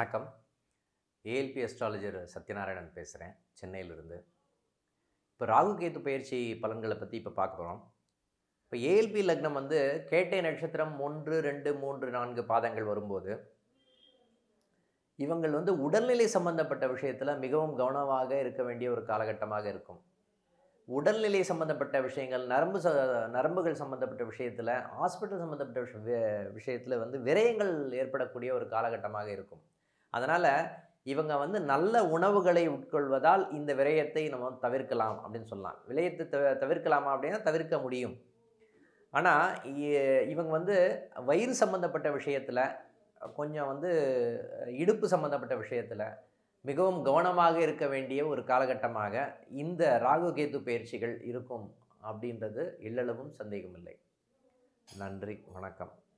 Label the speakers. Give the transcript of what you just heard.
Speaker 1: வணக்கம். ALP astrologer Sathyanarayanan பேசுகிறேன், சென்னையிலிருந்து. இப்போ ராகு கேது பயிற்சி பலன்களை பற்றி இப்போ பார்க்க போகிறோம். இப்போ ஏஎல்பி லக்னம் வந்து கேட்டை நட்சத்திரம் 1, 2, 3, 4 பாதங்கள் வரும்போது இவங்கள் வந்து உடல்நிலை சம்பந்தப்பட்ட விஷயத்தில் மிகவும் கவனமாக இருக்க வேண்டிய ஒரு காலகட்டமாக இருக்கும். உடல்நிலை சம்பந்தப்பட்ட விஷயங்கள், நரம்புகள் சம்பந்தப்பட்ட விஷயத்தில், ஹாஸ்பிட்டல் சம்பந்தப்பட்ட விஷயத்தில் வந்து விரயங்கள் ஏற்படக்கூடிய ஒரு காலகட்டமாக இருக்கும். அதனால் இவங்க வந்து நல்ல உணவுகளை உட்கொள்வதால் இந்த விரயத்தை நம்ம தவிர்க்கலாம் அப்படின்னு சொல்லலாம். விரயத்தை தவிர்க்கலாமா அப்படின்னா தவிர்க்க முடியும். ஆனால் இவங்க வந்து வயிறு சம்பந்தப்பட்ட விஷயத்தில், கொஞ்சம் வந்து இடுப்பு சம்பந்தப்பட்ட விஷயத்தில் மிகவும் கவனமாக இருக்க வேண்டிய ஒரு காலகட்டமாக இந்த ராகு கேது பயிற்சிகள் இருக்கும் அப்படின்றது எள்ளளவும் சந்தேகமில்லை. நன்றி, வணக்கம்.